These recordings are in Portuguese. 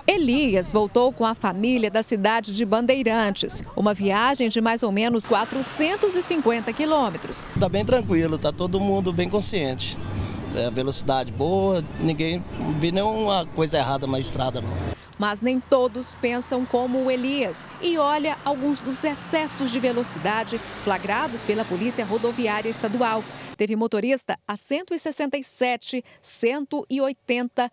Elias voltou com a família da cidade de Bandeirantes, uma viagem de mais ou menos 450 quilômetros. Está bem tranquilo, está todo mundo bem consciente. Velocidade boa, ninguém viu nenhuma coisa errada na estrada não. Mas nem todos pensam como o Elias e olha alguns dos excessos de velocidade flagrados pela Polícia Rodoviária Estadual. Teve motorista a 167, 180,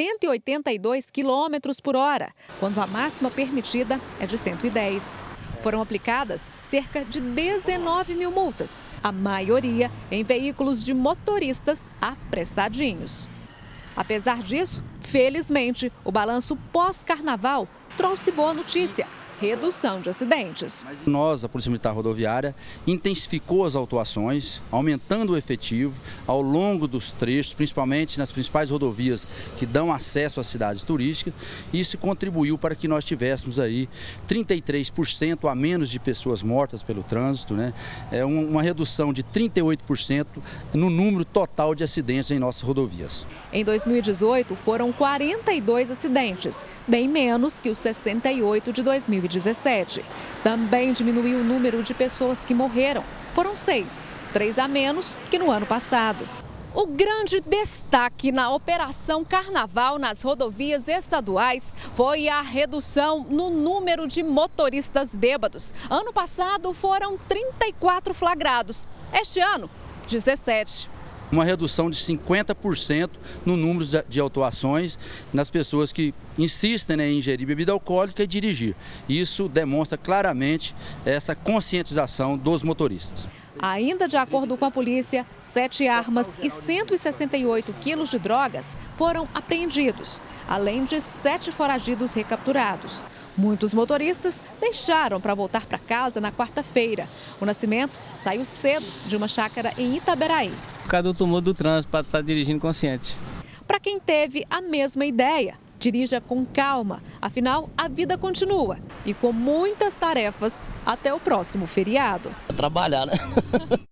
182 quilômetros por hora, quando a máxima permitida é de 110. Foram aplicadas cerca de 19 mil multas, a maioria em veículos de motoristas apressadinhos. Apesar disso, felizmente, o balanço pós-carnaval trouxe boa notícia: redução de acidentes. Nós, a Polícia Militar Rodoviária, intensificou as autuações, aumentando o efetivo ao longo dos trechos, principalmente nas principais rodovias que dão acesso às cidades turísticas. Isso contribuiu para que nós tivéssemos aí 33% a menos de pessoas mortas pelo trânsito, né? É uma redução de 38% no número total de acidentes em nossas rodovias. Em 2018, foram 42 acidentes, bem menos que os 68 de 2017. Também diminuiu o número de pessoas que morreram. Foram 6, 3 a menos que no ano passado. O grande destaque na Operação Carnaval nas rodovias estaduais foi a redução no número de motoristas bêbados. Ano passado foram 34 flagrados. Este ano, 17. Uma redução de 50% no número de autuações nas pessoas que insistem em ingerir bebida alcoólica e dirigir. Isso demonstra claramente essa conscientização dos motoristas. Ainda de acordo com a polícia, 7 armas e 168 quilos de drogas foram apreendidos, além de 7 foragidos recapturados. Muitos motoristas deixaram para voltar para casa na quarta-feira. O Nascimento saiu cedo de uma chácara em Itaberaí. Por causa do tumor do trânsito, para estar dirigindo consciente. Para quem teve a mesma ideia, dirija com calma, afinal a vida continua e com muitas tarefas até o próximo feriado. Trabalhar, né?